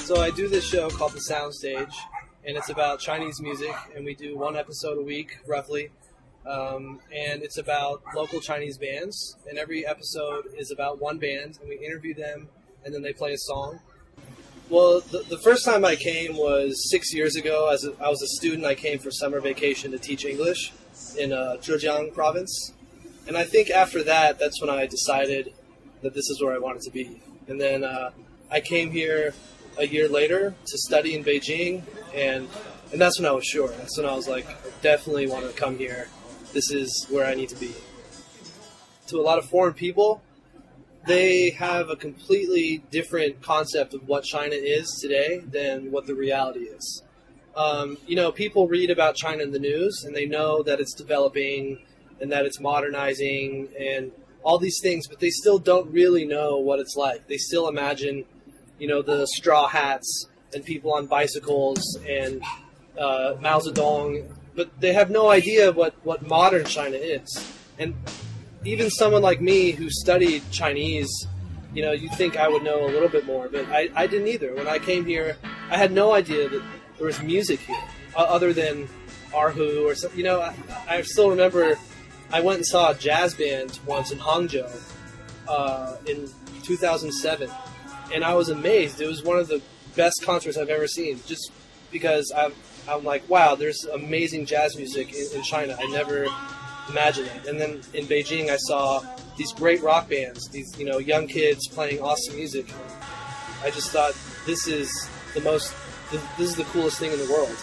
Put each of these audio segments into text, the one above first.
So I do this show called The Soundstage, and it's about Chinese music, and we do one episode a week, roughly. And it's about local Chinese bands, and every episode is about one band, and we interview them, and then they play a song. Well, the first time I came was 6 years ago. I was a student. I came for summer vacation to teach English in Zhejiang province. And I think after that, that's when I decided that this is where I wanted to be. And then I came here a year later to study in Beijing, and that's when I was sure. That's when I was like, I definitely want to come here. This is where I need to be. To a lot of foreign people, they have a completely different concept of what China is today than what the reality is. People read about China in the news, and they know that it's developing and that it's modernizing and all these things, but they still don't really know what it's like. They still imagine, the straw hats and people on bicycles and Mao Zedong, but they have no idea what modern China is. And even someone like me who studied Chinese, you'd think I would know a little bit more, but I didn't either. When I came here, I had no idea that there was music here, other than Erhu or something. I still remember I went and saw a jazz band once in Hangzhou in 2007, and I was amazed. It was one of the best concerts I've ever seen, just because I'm like, wow, there's amazing jazz music in China. I never imagined it. And then in Beijing, I saw these great rock bands, these young kids playing awesome music. I just thought, this is the coolest thing in the world,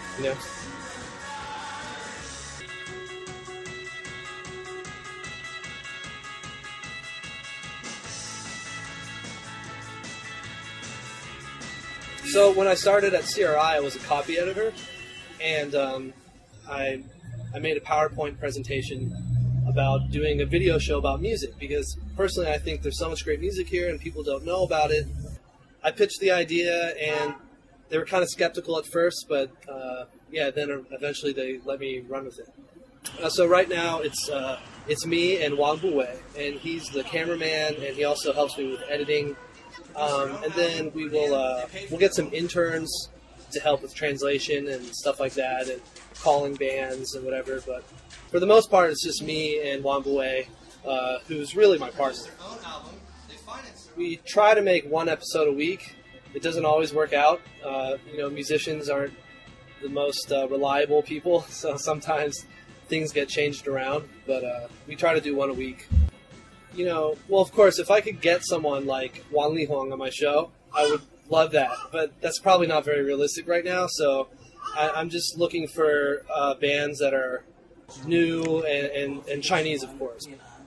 So when I started at CRI, I was a copy editor, and I made a PowerPoint presentation about doing a video show about music, because personally I think there's so much great music here and people don't know about it. I pitched the idea, and they were kind of skeptical at first, but then eventually they let me run with it. So right now it's me and Wang Buwei, and he's the cameraman, and he also helps me with editing. And then we'll get some interns to help with translation and stuff like that, and calling bands and whatever. But for the most part, it's just me and Wang Buwei, who's really my partner. We try to make one episode a week. It doesn't always work out. Musicians aren't the most reliable people, so sometimes things get changed around. But we try to do one a week. Well, of course, if I could get someone like Wang Lihuang on my show, I would love that. But that's probably not very realistic right now, so I'm just looking for bands that are new and Chinese, of course.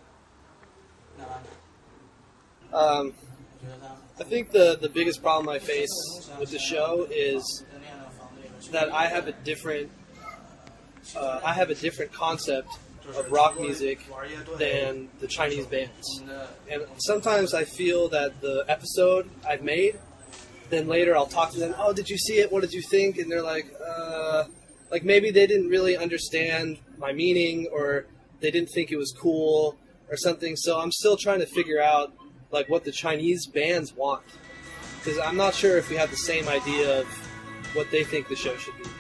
I think the biggest problem I face with the show is that I have a different concept of rock music than the Chinese bands. And sometimes I feel that the episode I've made, then later I'll talk to them, oh, did you see it? What did you think? And they're like maybe they didn't really understand my meaning, or they didn't think it was cool or something. So I'm still trying to figure out what the Chinese bands want, because I'm not sure if we have the same idea of what they think the show should be.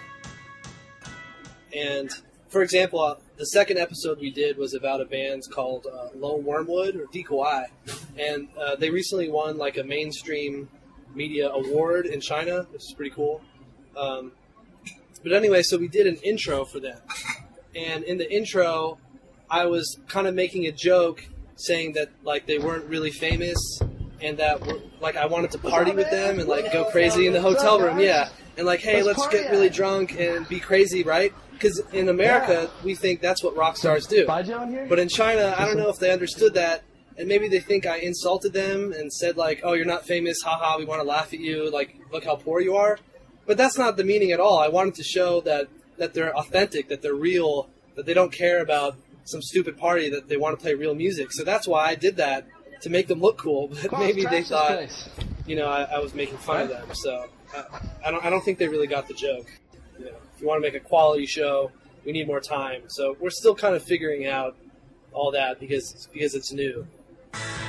And for example, the second episode we did was about a band called Lone Wormwood, or Dikuai, and they recently won a mainstream media award in China, which is pretty cool. But anyway, so we did an intro for them, and in the intro, I was kind of making a joke saying that they weren't really famous, and that I wanted to party with them and go crazy in the hotel room, yeah, and hey, let's get really drunk and be crazy, right? Because in America, we think that's what rock stars do. But in China, I don't know if they understood that, and maybe they think I insulted them and said oh, you're not famous, haha, we want to laugh at you, look how poor you are. But that's not the meaning at all. I wanted to show that they're authentic, that they're real, that they don't care about some stupid party, that they want to play real music. So that's why I did that, to make them look cool. But maybe they thought, I was making fun of them. So I don't think they really got the joke. If you want to make a quality show, we need more time. So we're still kind of figuring out all that because it's new.